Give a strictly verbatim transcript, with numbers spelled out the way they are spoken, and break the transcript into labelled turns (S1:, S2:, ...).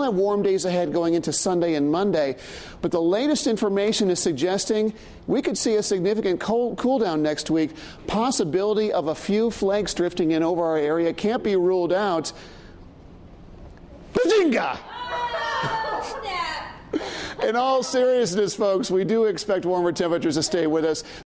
S1: We'll have warm days ahead going into Sunday and Monday, but the latest information is suggesting we could see a significant cold cool down next week. Possibility of a few flakes drifting in over our area can't be ruled out. Bazinga! In all seriousness, folks, we do expect warmer temperatures to stay with us.